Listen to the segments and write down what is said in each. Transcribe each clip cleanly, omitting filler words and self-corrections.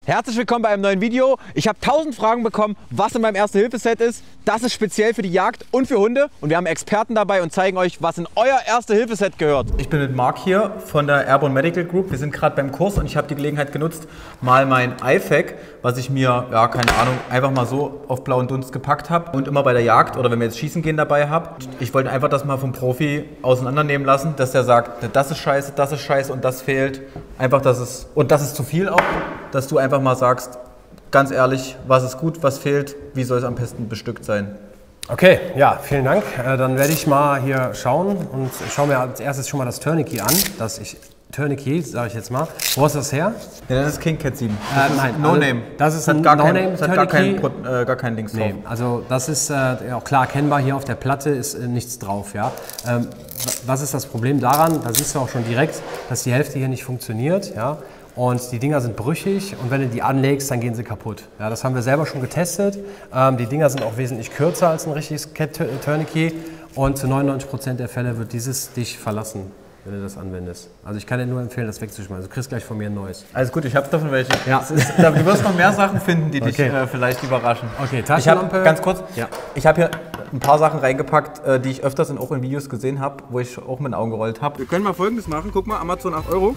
Herzlich willkommen bei einem neuen Video. Ich habe 1000 Fragen bekommen, was in meinem Erste-Hilfe-Set ist. Das ist speziell für die Jagd und für Hunde. Und wir haben Experten dabei und zeigen euch, was in euer Erste-Hilfe-Set gehört. Ich bin mit Marc hier von der Airborne Medical Group. Wir sind gerade beim Kurs und ich habe die Gelegenheit genutzt, mal mein IFAK, was ich mir, ja keine Ahnung, einfach mal so auf blauen Dunst gepackt habe und immer bei der Jagd oder wenn wir jetzt schießen gehen dabei habt. Ich wollte einfach das mal vom Profi auseinandernehmen lassen, dass der sagt, das ist scheiße und das fehlt. Einfach, und das ist zu viel auch, dass du einfach mal sagst, ganz ehrlich, was ist gut, was fehlt, wie soll es am besten bestückt sein. Okay, ja, vielen Dank. Dann werde ich mal hier schauen und schaue mir als erstes schon mal das Tourniquet an. Tourniquet, sage ich jetzt mal. Wo ist das her? Ja, das ist King Cat 7. Nein, No Name. Das ist ein No-Name. Das hat gar kein Dings drauf. Nee, also das ist auch klar erkennbar. Hier auf der Platte ist nichts drauf. Ja. Was ist das Problem daran? Da siehst du auch schon direkt, dass die Hälfte hier nicht funktioniert. Ja. Und die Dinger sind brüchig und wenn du die anlegst, dann gehen sie kaputt. Ja, das haben wir selber schon getestet. Die Dinger sind auch wesentlich kürzer als ein richtiges Tourniquet und zu 99% der Fälle wird dieses dich verlassen, wenn du das anwendest. Also ich kann dir nur empfehlen, das wegzuschmeißen. Du kriegst gleich von mir ein neues. Alles gut, ich habe davon welche. Ja. Du wirst noch mehr Sachen finden, die dich vielleicht überraschen. Okay, Taschenlampe. Ganz kurz, ja. Ich habe hier ein paar Sachen reingepackt, die ich öfters auch in Videos gesehen habe, wo ich auch mit den Augen gerollt habe. Wir können mal Folgendes machen. Guck mal, Amazon 8 €.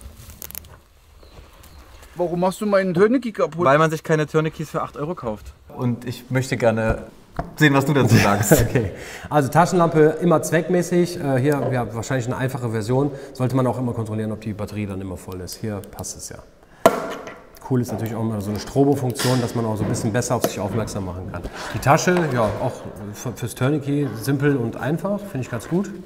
Warum machst du meinen Tourniquet kaputt? Weil man sich keine Tourniquets für 8 € kauft. Und ich möchte gerne sehen, was du dazu sagst. Okay, also Taschenlampe immer zweckmäßig. Hier ja, wahrscheinlich eine einfache Version. Sollte man auch immer kontrollieren, ob die Batterie dann immer voll ist. Hier passt es ja. Cool ist natürlich auch immer so eine Strobo-Funktion, dass man auch so ein bisschen besser auf sich aufmerksam machen kann. Die Tasche, ja, auch fürs Tourniquet simpel und einfach, finde ich ganz gut.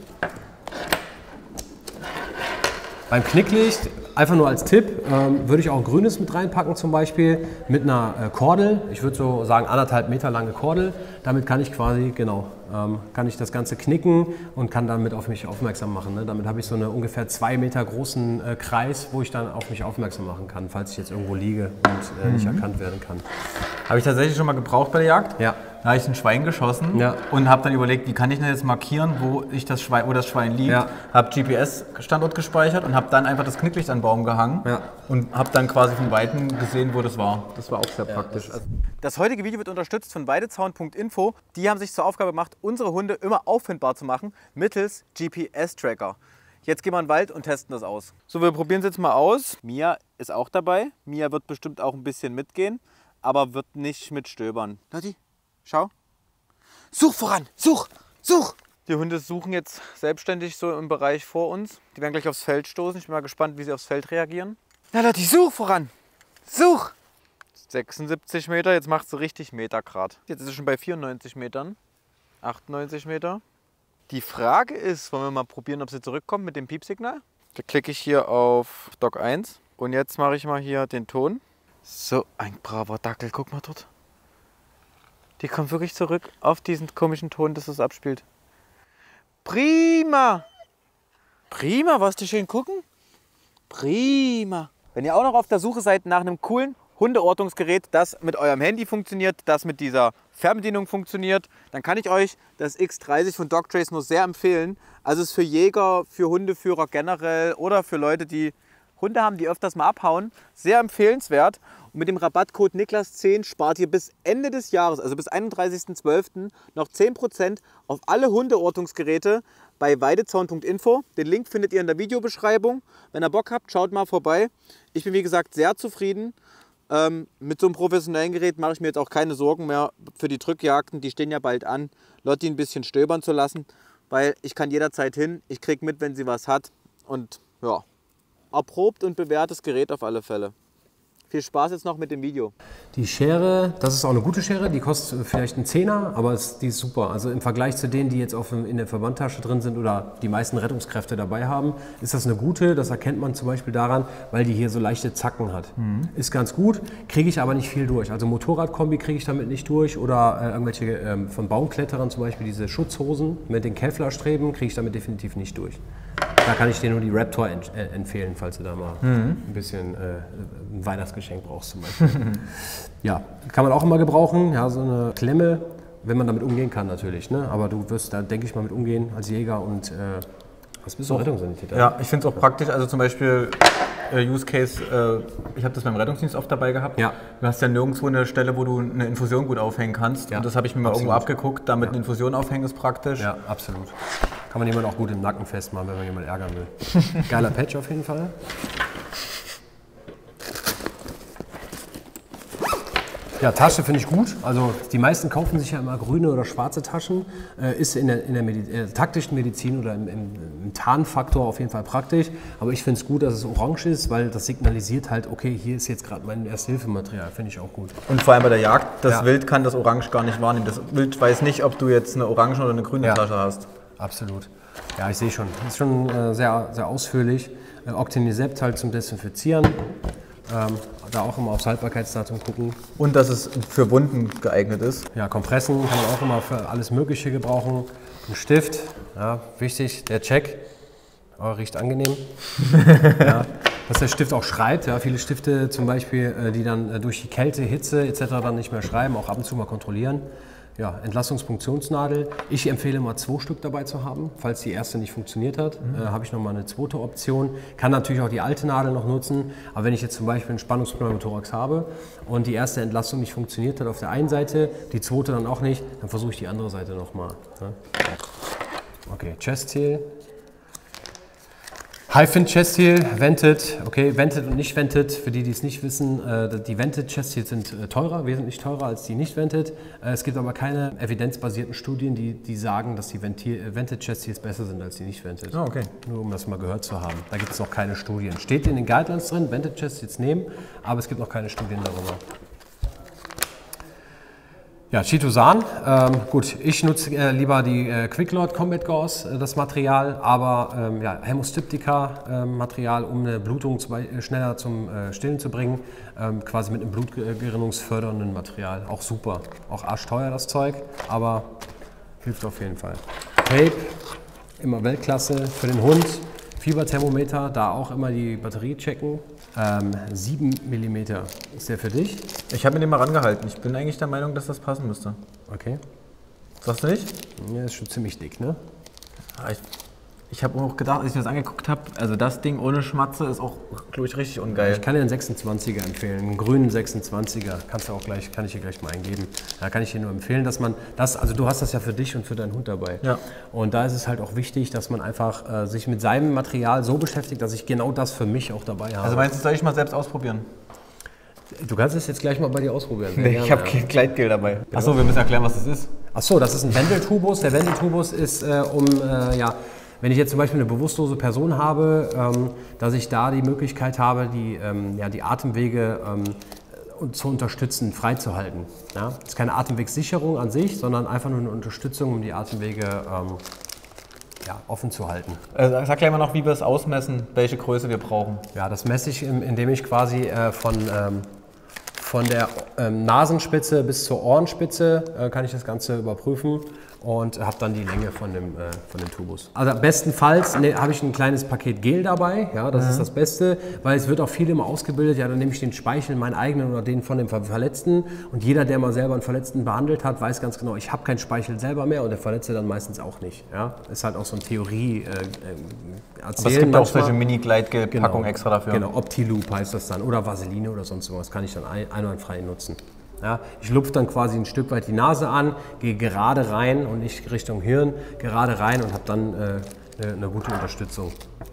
Beim Knicklicht, einfach nur als Tipp, würde ich auch ein grünes mit reinpacken zum Beispiel, mit einer Kordel. Ich würde so sagen 1,5 Meter lange Kordel. Damit kann ich quasi, kann ich das Ganze knicken und kann damit auf mich aufmerksam machen. Ne? Damit habe ich so einen ungefähr 2 Meter großen Kreis, wo ich dann auf mich aufmerksam machen kann, falls ich jetzt irgendwo liege und nicht erkannt werden kann. Habe ich tatsächlich schon mal gebraucht bei der Jagd. Ja. Da habe ich ein Schwein geschossen und habe dann überlegt, wie kann ich denn jetzt markieren, wo das Schwein liegt. Ja. Habe GPS-Standort gespeichert und habe dann einfach das Knicklicht an den Baum gehangen und habe dann quasi von Weitem gesehen, wo das war. Das war auch sehr praktisch. Das heutige Video wird unterstützt von Weidezaun.info. Die haben sich zur Aufgabe gemacht, unsere Hunde immer auffindbar zu machen mittels GPS-Tracker. Jetzt gehen wir in den Wald und testen das aus. So, wir probieren es jetzt mal aus. Mia ist auch dabei. Mia wird bestimmt auch ein bisschen mitgehen, aber wird nicht mitstöbern. Lotti, schau. Such voran! Such! Such! Die Hunde suchen jetzt selbstständig so im Bereich vor uns. Die werden gleich aufs Feld stoßen. Ich bin mal gespannt, wie sie aufs Feld reagieren. Na Lotti, such voran! Such! 76 Meter, jetzt macht sie richtig Metergrad. Jetzt ist sie schon bei 94 Metern. 98 Meter. Die Frage ist, wollen wir mal probieren, ob sie zurückkommt mit dem Piepsignal? Da klicke ich hier auf Dock 1 und jetzt mache ich mal hier den Ton. So ein braver Dackel, guck mal dort. Die kommt wirklich zurück auf diesen komischen Ton, dass es abspielt. Prima! Prima, was die schön gucken? Prima! Wenn ihr auch noch auf der Suche seid nach einem coolen Hundeortungsgerät, das mit eurem Handy funktioniert, das mit dieser Fernbedienung funktioniert, dann kann ich euch das X30 von Dogtrace nur sehr empfehlen. Also es ist für Jäger, für Hundeführer generell oder für Leute, die Hunde haben, die öfters mal abhauen, sehr empfehlenswert. Und mit dem Rabattcode Niklas10 spart ihr bis Ende des Jahres, also bis 31.12. noch 10% auf alle Hundeortungsgeräte bei weidezaun.info. Den Link findet ihr in der Videobeschreibung. Wenn ihr Bock habt, schaut mal vorbei. Ich bin wie gesagt sehr zufrieden. Mit so einem professionellen Gerät mache ich mir jetzt auch keine Sorgen mehr für die Drückjagden. Die stehen ja bald an. Lotti ein bisschen stöbern zu lassen, weil ich kann jederzeit hin. Ich kriege mit, wenn sie was hat. Und ja, erprobt und bewährtes Gerät auf alle Fälle. Viel Spaß jetzt noch mit dem Video. Die Schere, das ist auch eine gute Schere, die kostet vielleicht einen Zehner, aber die ist super. Also im Vergleich zu denen, die jetzt in der Verbandtasche drin sind oder die meisten Rettungskräfte dabei haben, ist das eine gute. Das erkennt man zum Beispiel daran, weil die hier so leichte Zacken hat. Ist ganz gut, kriege ich aber nicht viel durch. Also Motorradkombi kriege ich damit nicht durch oder irgendwelche von Baumkletterern zum Beispiel diese Schutzhosen mit den Kevlarstreben kriege ich damit definitiv nicht durch. Da kann ich dir nur die Raptor empfehlen, falls du da mal ein bisschen ein Weihnachtsgeschenk brauchst zum Beispiel. Ja, kann man auch immer gebrauchen, ja, so eine Klemme, wenn man damit umgehen kann natürlich. Ne? Aber du wirst da, denke ich mal, mit umgehen als Jäger und was bist du, Rettungssanitäter? Ja, ich finde es auch praktisch, also zum Beispiel Use Case, ich habe das beim Rettungsdienst oft dabei gehabt. Ja. Du hast ja nirgendwo eine Stelle, wo du eine Infusion gut aufhängen kannst. Ja, Und das habe ich mir mal absolut. irgendwo abgeguckt. Damit eine Infusion aufhängen ist praktisch. Ja, absolut. Kann man jemanden auch gut im Nacken festmachen, wenn man jemanden ärgern will. Geiler Patch auf jeden Fall. Ja, Tasche finde ich gut. Also die meisten kaufen sich ja immer grüne oder schwarze Taschen. Ist in der taktischen Medizin oder im Tarnfaktor auf jeden Fall praktisch. Aber ich finde es gut, dass es orange ist, weil das signalisiert halt, okay, hier ist jetzt gerade mein Erste-Hilfe-Material. Finde ich auch gut. Und vor allem bei der Jagd, das Ja. Wild kann das Orange gar nicht wahrnehmen. Das Wild weiß nicht, ob du jetzt eine orange oder eine grüne Ja. Tasche hast. Absolut. Ja, ich sehe schon. Das ist schon sehr, sehr ausführlich. Octinisept halt zum Desinfizieren. Da auch immer aufs Haltbarkeitsdatum gucken. Und dass es für Wunden geeignet ist. Ja, Kompressen kann man auch immer für alles Mögliche gebrauchen. Ein Stift, ja, wichtig, der Check. Oh, riecht angenehm. Ja, dass der Stift auch schreibt. Ja, viele Stifte zum Beispiel, die dann durch die Kälte, Hitze etc. dann nicht mehr schreiben, auch ab und zu mal kontrollieren. Ja, Entlastungspunktionsnadel. Ich empfehle mal 2 Stück dabei zu haben. Falls die erste nicht funktioniert hat, habe ich noch mal eine zweite Option. Kann natürlich auch die alte Nadel noch nutzen. Aber wenn ich jetzt zum Beispiel einen Spannungspneumothorax habe und die erste Entlastung nicht funktioniert hat auf der einen Seite, die zweite dann auch nicht, dann versuche ich die andere Seite noch mal. Okay, Chest Seal. High-Fin Chest Seal, Vented, okay, Vented und nicht Vented, für die, die es nicht wissen, die Vented Chest Seals sind teurer, wesentlich teurer als die nicht Vented. Es gibt aber keine evidenzbasierten Studien, die sagen, dass die Vented Chest Seals besser sind als die nicht Vented. Ah, okay. Nur um das mal gehört zu haben. Da gibt es noch keine Studien. Steht in den Guidelines drin, Vented Chest Seals nehmen, aber es gibt noch keine Studien darüber. Ja, Chitosan. Gut, ich nutze lieber die Quicklord Combat Gauze, das Material, aber ja, Hämostyptika Material, um eine Blutung schneller zum Stillen zu bringen, quasi mit einem blutgerinnungsfördernden Material. Auch super. Auch arschteuer das Zeug, aber hilft auf jeden Fall. Tape, immer Weltklasse für den Hund. Fieberthermometer, da auch immer die Batterie checken. 7 mm. Ist der für dich? Ich habe mir den mal rangehalten. Ich bin eigentlich der Meinung, dass das passen müsste. Okay. Sagst du nicht? Ja, ist schon ziemlich dick, ne? Ich habe auch gedacht, als ich mir das angeguckt habe, also das Ding ohne Schmatze ist auch, glaube ich, richtig ungeil. Ich kann dir einen 26er empfehlen, einen grünen 26er. Kannst du auch gleich, kann ich dir gleich mal eingeben. Da kann ich dir nur empfehlen, dass man das, also du hast das ja für dich und für deinen Hund dabei. Ja. Und da ist es halt auch wichtig, dass man einfach sich mit seinem Material so beschäftigt, dass ich genau das für mich auch dabei habe. Also meinst du, soll ich mal selbst ausprobieren? Du kannst es jetzt gleich mal bei dir ausprobieren. Ich habe kein Gleitgel dabei. Achso, wir müssen erklären, was das ist. Achso, das ist ein Wendeltubus. Der Wendeltubus ist ja, wenn ich jetzt zum Beispiel eine bewusstlose Person habe, dass ich da die Möglichkeit habe, die Atemwege zu unterstützen, freizuhalten. Ja? Das ist keine Atemwegssicherung an sich, sondern einfach nur eine Unterstützung, um die Atemwege offen zu halten. Sag gleich mal noch, wie wir es ausmessen, welche Größe wir brauchen. Ja, das messe ich, indem ich quasi von der Nasenspitze bis zur Ohrenspitze kann ich das Ganze überprüfen und habe dann die Länge von dem Tubus. Also bestenfalls habe ich ein kleines Paket Gel dabei, ja, das ist das Beste, weil es wird auch viel immer ausgebildet, ja, dann nehme ich den Speichel, meinen eigenen oder den von dem Verletzten, und jeder, der mal selber einen Verletzten behandelt hat, weiß ganz genau, ich habe keinen Speichel selber mehr und der Verletzte dann meistens auch nicht. Ja. Ist halt auch so eine Theorie. Aber es gibt auch solche Mini-Gleitgel-Packungen extra dafür. Genau, Optiloop heißt das dann oder Vaseline oder sonst was, kann ich dann einwandfrei nutzen. Ja, ich lupfe dann quasi ein Stück weit die Nase an, gehe gerade rein und nicht Richtung Hirn, gerade rein und habe dann eine gute Unterstützung.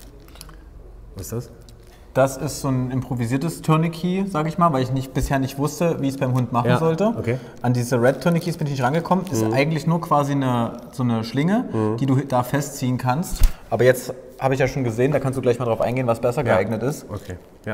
Was ist das? Das ist so ein improvisiertes Tourniquet, sage ich mal, weil ich bisher nicht wusste, wie ich es beim Hund machen sollte. Okay. An diese Red Tourniquets bin ich nicht rangekommen. Ist eigentlich nur quasi so eine Schlinge, die du da festziehen kannst. Aber jetzt habe ich ja schon gesehen, da kannst du gleich mal drauf eingehen, was besser geeignet ist. Okay, ja.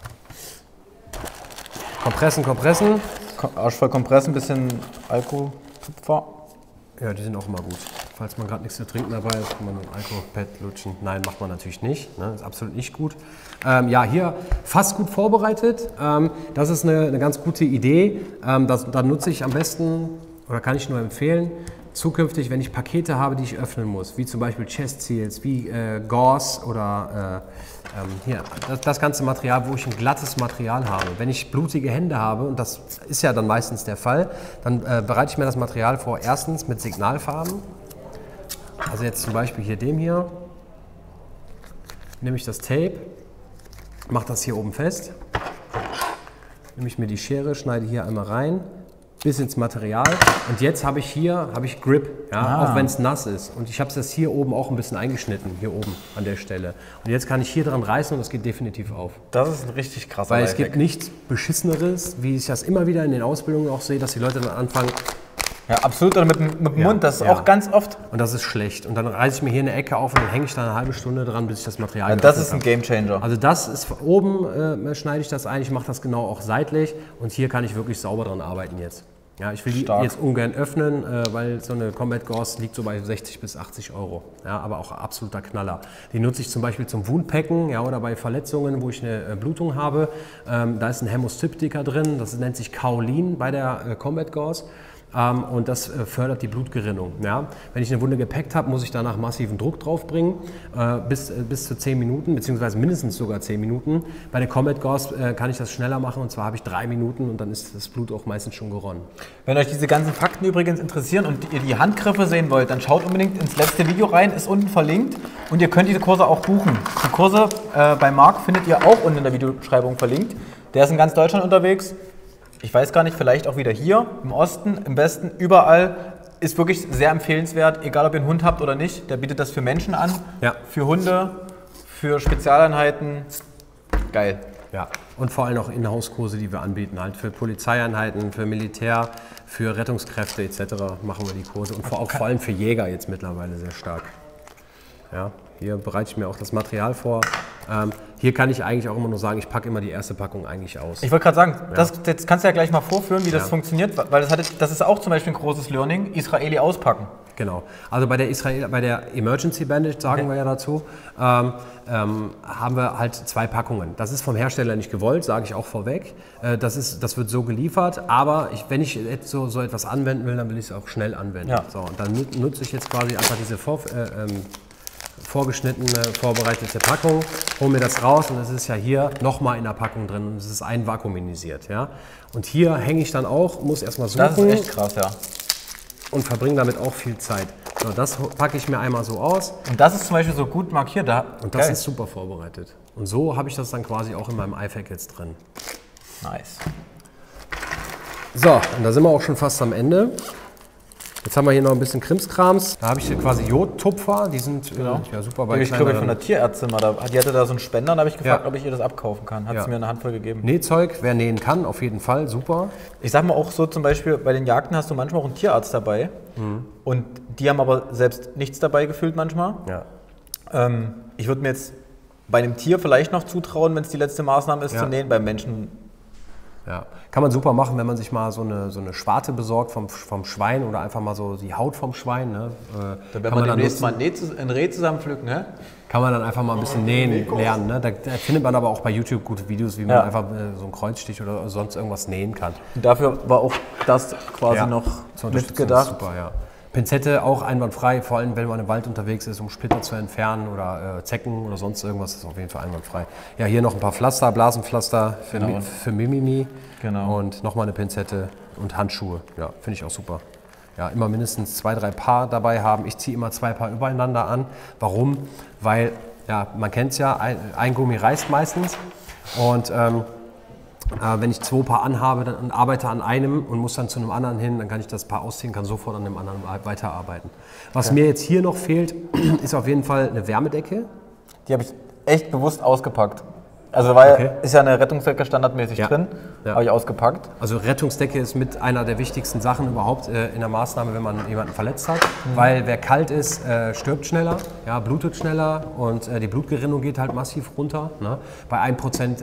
Kompressen. Arschvoll Kompressen, bisschen Alkotupfer. Ja, die sind auch immer gut. Falls man gerade nichts zu trinken dabei ist, kann man ein Alkopad lutschen. Nein, macht man natürlich nicht. Ne? Ist absolut nicht gut. Ja, hier fast gut vorbereitet. Das ist eine ganz gute Idee. Da nutze ich am besten, oder kann ich nur empfehlen, zukünftig, wenn ich Pakete habe, die ich öffnen muss, wie zum Beispiel Chest Seals, wie Gauze oder hier, das ganze Material, wo ich ein glattes Material habe. Wenn ich blutige Hände habe, und das ist ja dann meistens der Fall, dann bereite ich mir das Material vor, erstens mit Signalfarben. Also jetzt zum Beispiel hier dem hier, nehme ich das Tape mache das hier oben fest. Nehme ich mir die Schere, schneide hier einmal rein, bis ins Material. Und jetzt habe ich Grip, ja, auch wenn es nass ist. Und ich habe das hier oben auch ein bisschen eingeschnitten, hier oben an der Stelle. Und jetzt kann ich hier dran reißen und das geht definitiv auf. Das ist ein richtig krasser Weil es gibt nichts Beschisseneres, wie ich das immer wieder in den Ausbildungen auch sehe, dass die Leute dann anfangen. Ja, absolut. Oder mit dem Mund, das ist auch ganz oft. Und das ist schlecht. Und dann reiße ich mir hier eine Ecke auf und dann hänge ich da eine halbe Stunde dran, bis ich das Material Ja, das ist ein Gamechanger. Also das ist oben, schneide ich das ein, ich mache das genau auch seitlich und hier kann ich wirklich sauber dran arbeiten jetzt. Ja, ich will die jetzt ungern öffnen, weil so eine Combat Gauze liegt so bei 60 bis 80 Euro. Ja, aber auch absoluter Knaller. Die nutze ich zum Beispiel zum Wundpacken, ja, oder bei Verletzungen, wo ich eine Blutung habe. Da ist ein Hämostyptika drin, das nennt sich Kaolin bei der Combat Gauze. Und das fördert die Blutgerinnung. Ja? Wenn ich eine Wunde gepackt habe, muss ich danach massiven Druck drauf bringen, bis zu 10 Minuten, beziehungsweise mindestens sogar 10 Minuten. Bei der Combat Gauze kann ich das schneller machen, und zwar habe ich 3 Minuten und dann ist das Blut auch meistens schon geronnen. Wenn euch diese ganzen Fakten übrigens interessieren und ihr die Handgriffe sehen wollt, dann schaut unbedingt ins letzte Video rein, ist unten verlinkt und ihr könnt diese Kurse auch buchen. Die Kurse bei Marc findet ihr auch unten in der Videobeschreibung verlinkt. Der ist in ganz Deutschland unterwegs. Ich weiß gar nicht, vielleicht auch wieder hier, im Osten, im Westen, überall. Ist wirklich sehr empfehlenswert, egal ob ihr einen Hund habt oder nicht. Der bietet das für Menschen an, für Hunde, für Spezialeinheiten. Geil. Ja, und vor allem auch Inhouse-Kurse, die wir anbieten, halt für Polizeieinheiten, für Militär, für Rettungskräfte etc. machen wir die Kurse und vor allem für Jäger jetzt mittlerweile sehr stark. Ja, hier bereite ich mir auch das Material vor. Hier kann ich eigentlich auch immer nur sagen, ich packe immer die erste Packung eigentlich aus. Ich wollte gerade sagen, jetzt kannst du ja gleich mal vorführen, wie das funktioniert, weil das ist auch zum Beispiel ein großes Learning, Israeli auspacken. Genau. Also bei der Emergency Bandage, sagen wir ja dazu, haben wir halt 2 Packungen. Das ist vom Hersteller nicht gewollt, sage ich auch vorweg. Das wird so geliefert, aber wenn ich jetzt so etwas anwenden will, dann will ich es auch schnell anwenden. Ja. So, und dann nutze ich jetzt quasi einfach diese vorgeschnittene, vorbereitete Packung, hole mir das raus und das ist ja hier nochmal in der Packung drin und es ist einvakuumisiert. Ja? Und hier hänge ich dann auch, muss erstmal suchen. Das ist echt krass, ja. Und verbringe damit auch viel Zeit. So, das packe ich mir einmal so aus. Und das ist zum Beispiel so gut markiert. Und das ist super vorbereitet. Und so habe ich das dann quasi auch in meinem iFac jetzt drin. Nice. So, und da sind wir auch schon fast am Ende. Jetzt haben wir hier noch ein bisschen Krimskrams. Da habe ich hier quasi Jodtupfer, die sind ja, super bei Ich glaube, von der Tierärztin mal. Die hatte da so einen Spender und da habe ich gefragt, ob ich ihr das abkaufen kann. Hat sie mir eine Handvoll gegeben. Nähzeug, wer nähen kann, auf jeden Fall, super. Ich sag mal auch so, zum Beispiel bei den Jagden hast du manchmal auch einen Tierarzt dabei. Und die haben aber selbst nichts dabei gefühlt manchmal. Ja. Ich würde mir jetzt bei einem Tier vielleicht noch zutrauen, wenn es die letzte Maßnahme ist, zu nähen. Beim Menschen. Ja, kann man super machen, wenn man sich mal so eine Schwarte besorgt vom Schwein oder einfach mal so die Haut vom Schwein. Ne? Wenn man demnächst mal ein Reh zusammenpflückt, ne? Kann man dann einfach mal ein bisschen nähen lernen. Ne? Da findet man aber auch bei YouTube gute Videos, wie man einfach so einen Kreuzstich oder sonst irgendwas nähen kann. Und dafür war auch das quasi noch mitgedacht. Super, ja. Pinzette auch einwandfrei, vor allem wenn man im Wald unterwegs ist, um Splitter zu entfernen oder Zecken oder sonst irgendwas, ist auf jeden Fall einwandfrei. Ja, hier noch ein paar Pflaster, Blasenpflaster für Mimimi und nochmal eine Pinzette und Handschuhe. Ja, finde ich auch super. Ja, immer mindestens 2, 3 Paar dabei haben. Ich ziehe immer 2 Paar übereinander an. Warum? Weil, ja, man kennt es ja, ein Gummi reißt meistens und wenn ich 2 Paar anhabe und arbeite an einem und muss dann zu einem anderen hin, dann kann ich das Paar ausziehen, kann sofort an dem anderen weiterarbeiten. Was mir jetzt hier noch fehlt, ist auf jeden Fall eine Wärmedecke. Die habe ich echt bewusst ausgepackt. Also ist ja eine Rettungsdecke standardmäßig drin, habe ich ausgepackt. Also Rettungsdecke ist mit einer der wichtigsten Sachen überhaupt in der Maßnahme, wenn man jemanden verletzt hat. Weil wer kalt ist, stirbt schneller, blutet schneller und die Blutgerinnung geht halt massiv runter. Ne? Bei 1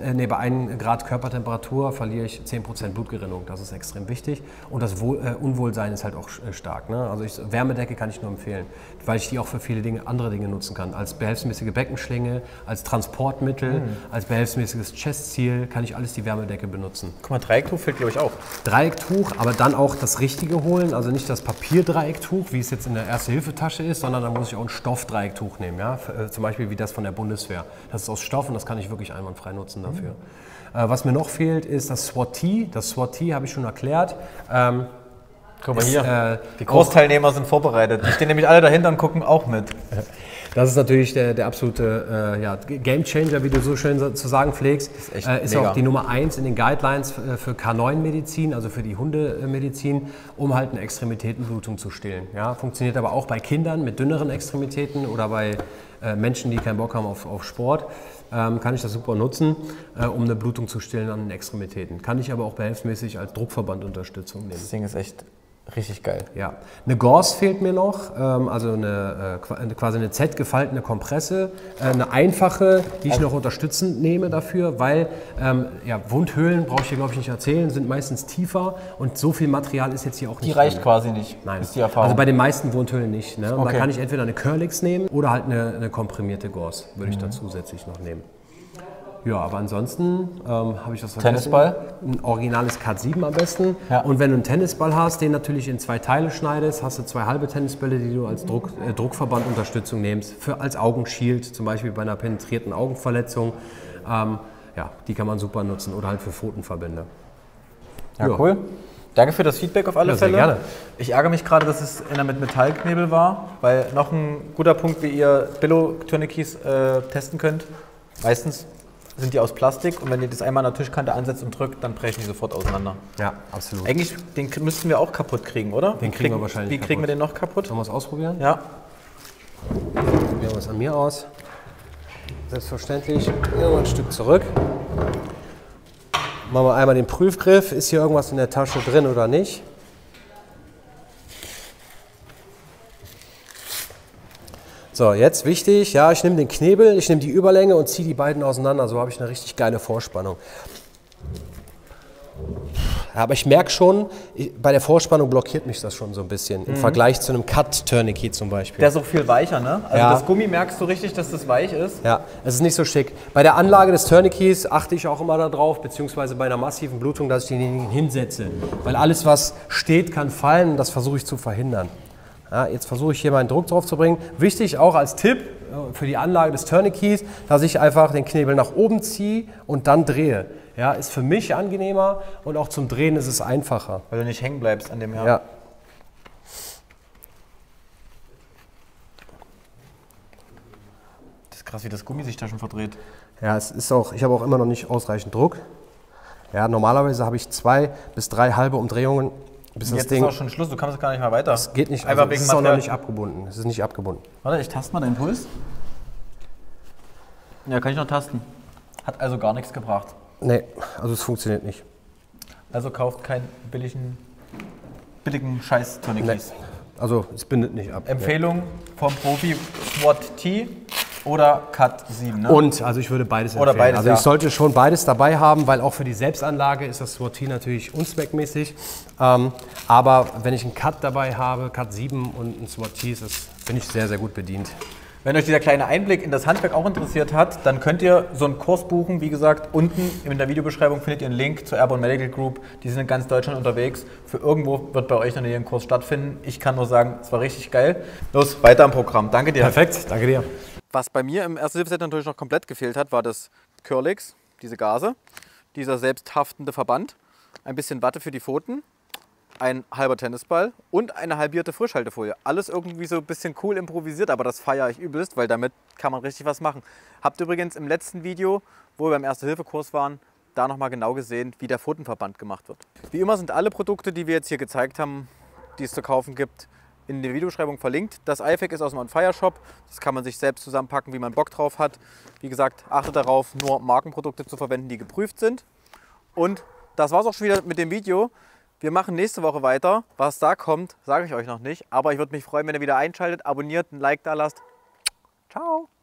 Grad Körpertemperatur verliere ich 10% Blutgerinnung, das ist extrem wichtig. Und das Unwohlsein ist halt auch stark. Ne? Also Wärmedecke kann ich nur empfehlen, weil ich die auch für viele andere Dinge nutzen kann. Als behelfsmäßige Beckenschlinge, als Transportmittel, als behelfsmäßiges Chestziel, kann ich alles die Wärmedecke benutzen. Guck mal, Dreiecktuch fehlt glaube ich auch. Dreiecktuch, aber dann auch das Richtige holen, also nicht das Papierdreiecktuch, wie es jetzt in der Erste-Hilfe-Tasche ist, sondern da muss ich auch ein Stoffdreiecktuch nehmen, ja? Zum Beispiel wie das von der Bundeswehr. Das ist aus Stoff und das kann ich wirklich einwandfrei nutzen dafür. Was mir noch fehlt, ist das SWAT-Tee. Das SWAT-Tee habe ich schon erklärt. Guck mal hier, die Großteilnehmer sind vorbereitet. Die stehen nämlich alle dahinter und gucken auch mit. Das ist natürlich der absolute Game Changer, wie du so schön zu sagen pflegst. Ist auch die Nummer 1 in den Guidelines für K9-Medizin, also für die Hundemedizin, um halt eine Extremitätenblutung zu stillen. Ja, funktioniert aber auch bei Kindern mit dünneren Extremitäten oder bei Menschen, die keinen Bock haben auf Sport. Kann ich das super nutzen, um eine Blutung zu stillen an den Extremitäten. Kann ich aber auch behelfsmäßig als Druckverbandunterstützung nehmen. Das Ding ist echt richtig geil. Ja, eine Gauze fehlt mir noch, also quasi eine Z-gefaltete Kompresse, eine einfache, die ich noch unterstützend nehme dafür, weil Wundhöhlen, brauche ich hier glaube ich nicht erzählen, sind meistens tiefer und so viel Material ist jetzt hier auch nicht. Die reicht drin. quasi nicht. Nein, ist die Erfahrung. also bei den meisten Wundhöhlen nicht. Ne? Und Okay. da kann ich entweder eine Curlix nehmen oder halt eine komprimierte Gauze, würde ich da zusätzlich noch nehmen. Ja, aber ansonsten habe ich das vergessen. Tennisball? Ein originales Cut 7 am besten. Ja. Und wenn du einen Tennisball hast, den natürlich in 2 Teile schneidest, hast du 2 halbe Tennisbälle, die du als Druckverbandunterstützung nimmst. Als Augenshield, zum Beispiel bei einer penetrierten Augenverletzung. Die kann man super nutzen. Oder halt für Pfotenverbände. Ja, cool. Danke für das Feedback auf alle Ja, sehr Fälle. gerne. Ich ärgere mich gerade, dass es einer mit Metallknebel war, weil noch ein guter Punkt, wie ihr Billo-Tourniquets testen könnt. Meistens sind die aus Plastik und wenn ihr das einmal an der Tischkante ansetzt und drückt, dann brechen die sofort auseinander. Ja, absolut. Eigentlich, den müssten wir auch kaputt kriegen, oder? Den kriegen wir wahrscheinlich Wie kriegen wir kaputt. den noch kaputt? Sollen wir es ausprobieren? Ja. Probieren wir es an mir aus. Selbstverständlich. Ja, ein Stück zurück. Machen wir einmal den Prüfgriff. Ist hier irgendwas in der Tasche drin oder nicht? So, jetzt wichtig, ja, ich nehme den Knebel, ich nehme die Überlänge und ziehe die beiden auseinander. So habe ich eine richtig geile Vorspannung. Ja, aber ich merke schon, bei der Vorspannung blockiert mich das schon so ein bisschen. Im Vergleich zu einem Cut-Tourniquet zum Beispiel. Der ist auch viel weicher, ne? Also Ja. das Gummi merkst du richtig, dass das weich ist. Ja, es ist nicht so schick. Bei der Anlage des Tourniquets achte ich auch immer darauf, beziehungsweise bei einer massiven Blutung, dass ich denjenigen hinsetze. Weil alles, was steht, kann fallen und das versuche ich zu verhindern. Ja, jetzt versuche ich hier meinen Druck drauf zu bringen. Wichtig auch als Tipp für die Anlage des Tourniquets, dass ich einfach den Knebel nach oben ziehe und dann drehe. Ja, ist für mich angenehmer und auch zum Drehen ist es einfacher. Weil du nicht hängen bleibst an dem Jahr. Ja. Das ist krass, wie das Gummi sich da schon verdreht. Ja, es ist auch, ich habe auch immer noch nicht ausreichend Druck. Ja, normalerweise habe ich 2 bis 3 halbe Umdrehungen, bis das Jetzt Ding. ist auch schon Schluss, du kommst gar nicht mehr weiter. Es geht nicht, Einfach also es wegen ist auch noch Material. nicht abgebunden. Es ist nicht abgebunden. Warte, ich taste mal deinen Puls. Ja, kann ich noch tasten. Hat also gar nichts gebracht. Nee, also es funktioniert nicht. Also kauft keinen billigen Scheiß-Tourniquets. Also es bindet nicht ab. Empfehlung vom Profi SWAT T oder Cut 7, ne? Und, also ich würde beides Oder empfehlen. beides, also ja. ich sollte schon beides dabei haben, weil auch für die Selbstanlage ist das SWAT natürlich unzweckmäßig. Aber wenn ich einen Cut dabei habe, Cut 7 und ein SWAT T, bin ich sehr, sehr gut bedient. Wenn euch dieser kleine Einblick in das Handwerk auch interessiert hat, dann könnt ihr so einen Kurs buchen. Wie gesagt, unten in der Videobeschreibung findet ihr einen Link zur Airborne Medical Group. Die sind in ganz Deutschland unterwegs. Für irgendwo wird bei euch in der Nähe ein Kurs stattfinden. Ich kann nur sagen, es war richtig geil. Los, weiter im Programm. Danke dir. Perfekt, danke dir. Was bei mir im Erste-Hilfe-Set natürlich noch komplett gefehlt hat, war das Curlix, diese Gase, dieser selbsthaftende Verband, ein bisschen Watte für die Pfoten, ein halber Tennisball und eine halbierte Frischhaltefolie. Alles irgendwie so ein bisschen cool improvisiert, aber das feiere ich übelst, weil damit kann man richtig was machen. Habt übrigens im letzten Video, wo wir beim Erste-Hilfe-Kurs waren, da nochmal genau gesehen, wie der Pfotenverband gemacht wird. Wie immer sind alle Produkte, die wir jetzt hier gezeigt haben, die es zu kaufen gibt, in der Videobeschreibung verlinkt. Das iFac ist aus dem On Fire Shop. Das kann man sich selbst zusammenpacken, wie man Bock drauf hat. Wie gesagt, achtet darauf, nur Markenprodukte zu verwenden, die geprüft sind. Und das war es auch schon wieder mit dem Video. Wir machen nächste Woche weiter. Was da kommt, sage ich euch noch nicht. Aber ich würde mich freuen, wenn ihr wieder einschaltet, abonniert, ein Like da lasst. Ciao!